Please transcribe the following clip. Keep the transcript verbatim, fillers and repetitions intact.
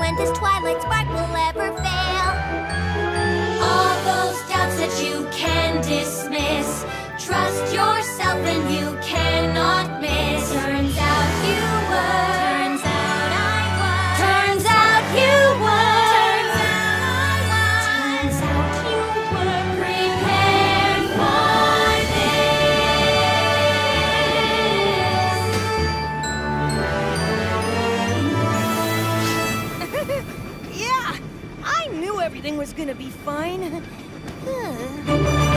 when this twilight spark will ever fail. All those doubts that you can dismiss, trust yourself and you cannot miss. Turns out you were. Turns out I was. Turns out you were. Turns out I was. Turns out you were prepared for this. Yeah, I knew everything was gonna be fine.